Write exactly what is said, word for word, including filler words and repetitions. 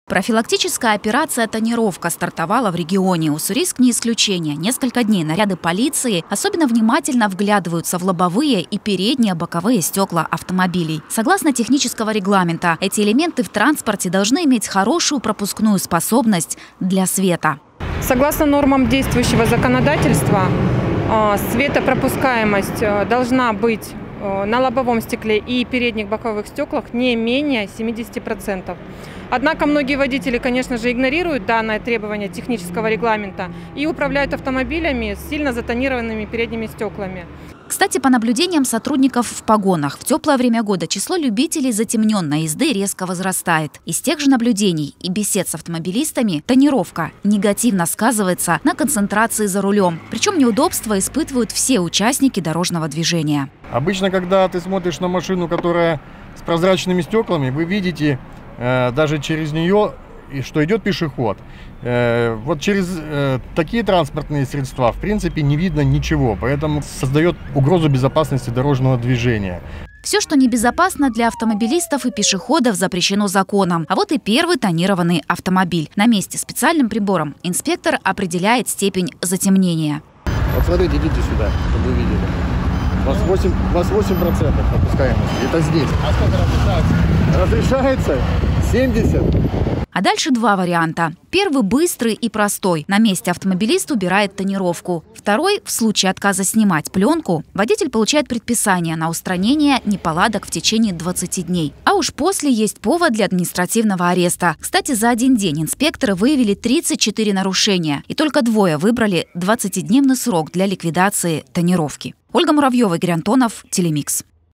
Профилактическая операция «Тонировка» стартовала в регионе. Уссурийск не исключение. Несколько дней наряды полиции особенно внимательно вглядываются в лобовые и передние боковые стекла автомобилей. Согласно технического регламента, эти элементы в транспорте должны иметь хорошую пропускную способность для света. Согласно нормам действующего законодательства, светопропускаемость должна быть на лобовом стекле и передних боковых стеклах не менее семидесяти процентов. Однако многие водители, конечно же, игнорируют данное требование технического регламента и управляют автомобилями с сильно затонированными передними стеклами. Кстати, по наблюдениям сотрудников в погонах, в теплое время года число любителей затемненной езды резко возрастает. Из тех же наблюдений и бесед с автомобилистами тонировка негативно сказывается на концентрации за рулем. Причем неудобства испытывают все участники дорожного движения. Обычно, когда ты смотришь на машину, которая с прозрачными стеклами, вы видите э, даже через нее, что идет пешеход. Э, вот через э, такие транспортные средства, в принципе, не видно ничего, поэтому создает угрозу безопасности дорожного движения. Все, что небезопасно для автомобилистов и пешеходов, запрещено законом. А вот и первый тонированный автомобиль. На месте специальным прибором инспектор определяет степень затемнения. Вот смотрите, идите сюда, чтобы вы видели. У вас восемь процентов пропускаемости. Это здесь. А сколько разрешается? Разрешается семьдесят. А дальше два варианта. Первый – быстрый и простой. На месте автомобилист убирает тонировку. Второй – в случае отказа снимать пленку, водитель получает предписание на устранение неполадок в течение двадцати дней. А уж после есть повод для административного ареста. Кстати, за один день инспекторы выявили тридцать четыре нарушения. И только двое выбрали двадцатидневный срок для ликвидации тонировки. Ольга Муравьева, Игорь Антонов, Телемикс.